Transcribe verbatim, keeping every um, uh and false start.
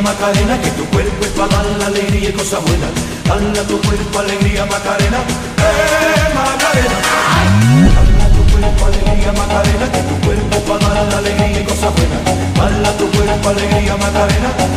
Macarena, que tu cuerpo es para dar la alegría y cosas buenas. Dale a tu cuerpo alegría, Macarena, eh, Macarena. Dale a tu cuerpo alegría, Macarena, que tu cuerpo es para dar la alegría y cosas buenas. Dale a tu cuerpo alegría, Macarena.